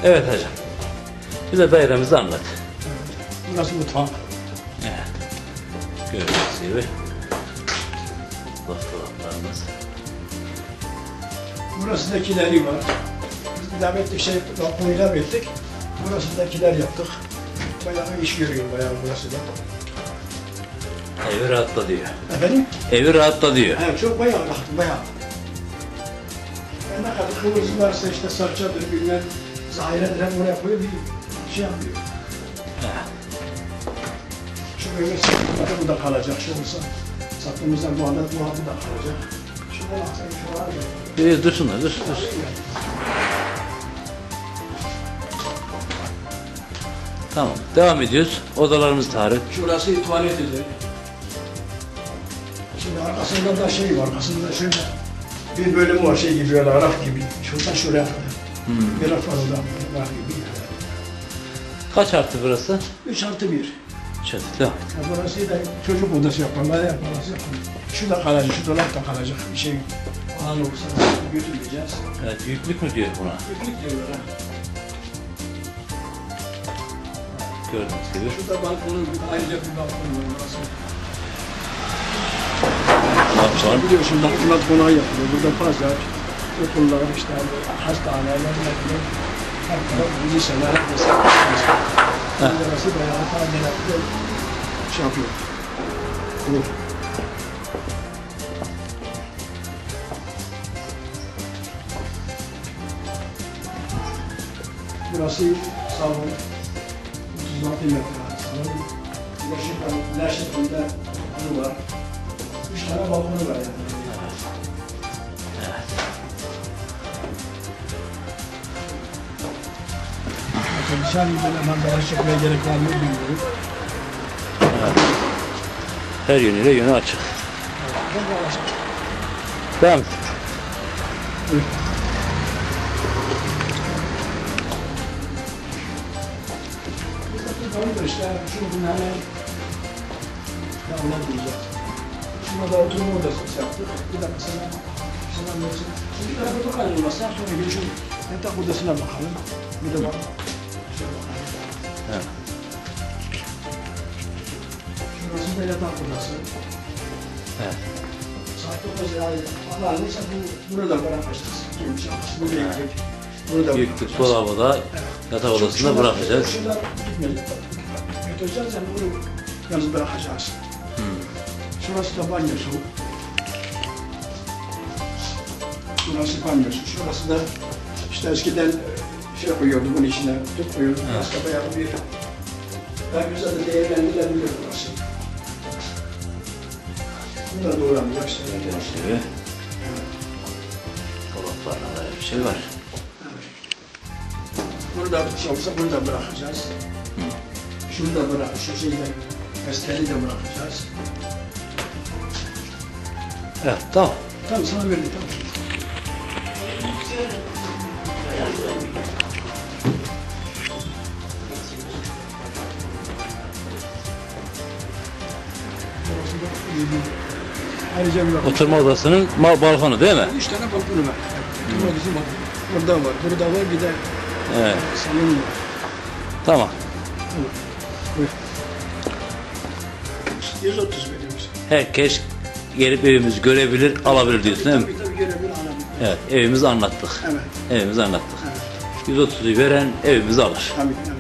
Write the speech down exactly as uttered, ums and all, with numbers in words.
Evet hacım. Bize dairemizi anlat. Burası mutfak. Evet. Gördüğünüz gibi. Dolaplarımız. Burası da kileri var. Biz ilave ettik, şey, balkonu ilave ettik. Burası da kiler yaptık. Bayağı iş görüyor bayağı burası da. Evi rahatla diyor. Efendim? Evi rahatla diyor. Evet, çok bayağı rahat, bayağı. Yani ne kadar kıvırcık varsa işte sarçadır, bilmem, zahiredir, hep oraya koyuyor, bir şey yapıyor. Evet. Şu böyle satımda bu da kalacak, şu olsa. Sattığımızdan bu anda bu anda da kalacak. Şuna baksana, şu var ya. İyi, dursunlar, dur, dur. Tamam, devam ediyoruz. Odalarımız tarih. Şurası tuvalet idi. Şimdi arkasında da şey var, arkasında şöyle bir bölüm var, şey gibi, böyle raf gibi. Şuradan şuraya kadar. Hmm. Bir raf var orada, raf gibi. Kaç artı burası? Üç artı bir. Çatı, devam. Ya burası da çocuk odası yaparlar, yaparlar, yaparlar. Şu da kalacak, şu dolap da kalacak bir şey. Alan olursa götürmeyeceğiz. Evet, büyüklük mü diyor buna? Yüklük diyorlar ha. Gördüğünüz gibi. Şurada balkonu, ayrıca bir balkon var burası. Balkon. Biliyorsun balkonat konağı yapılıyor. Burada pazar, okullar, işte hastaneler, yapılıyor. Her taraf liseler, mesela. Burası bayağı tadilatlı şey yapıyor. Olur. Burası salon. otuz altı metre salon. Laşık'ta anı var. Üç tane balkonu var yani. Evet. Dışarı böyle manzara çekmeye gerek var mı bilmiyorum. Evet. Her yönüyle yönü açık. Evet. Devam et. Buyur. Burada işte şunu bunu hemen ya ona diyeceğiz. Şuna da oturma odası yaptık. Bir de mesela şuna mesela şimdi bir tarafa bakalım olmazsa sonra geçin yatak odasına bakalım. Bir de bak. Şuna bakalım. Evet. Şurası da yatak odası. Evet. Saat dokuz yani Allah neyse bu burada bırakacağız. Bu büyüklük. Burada Büyüklük dolabı da yatak odasında bırakacağız. Şurada gitmeyecek. Götüreceğiz yani bunu yalnız bırakacağız. Hmm. Şurası da banyosu. Burası banyosu. Şurası da işte eskiden şey koyuyordu bunun içine, tüp koyuyordu. Evet. Burası da bayağı bir daha güzel de değerlendirilebilir burası. Bu da doğranacak işte. Gördüğünüz gibi. Dolaplarla böyle bir şey var. Burada bir şey olsa bunu da bırakacağız. Hı. Şunu da bırak, şu şeyi de, gazeteli de bırakacağız. Evet, tamam. Tamam, sana verdim, tamam. Ayrıca bir bakın. Oturma odasının ma- balkonu değil mi? Üç tane balkonu var. Oturma odası var. Burada var, burada var, bir de Evet. salon var. Tamam. Buyur. Buyur. yüz otuz veriyoruz. Herkes gelip evimizi görebilir, alabilir diyorsun değil mi? Tabii tabii görebilir, alabilir. Evet, evimizi anlattık. Evet. Evimizi anlattık. Evet. yüz otuzu veren evimizi alır. Tabii, evet.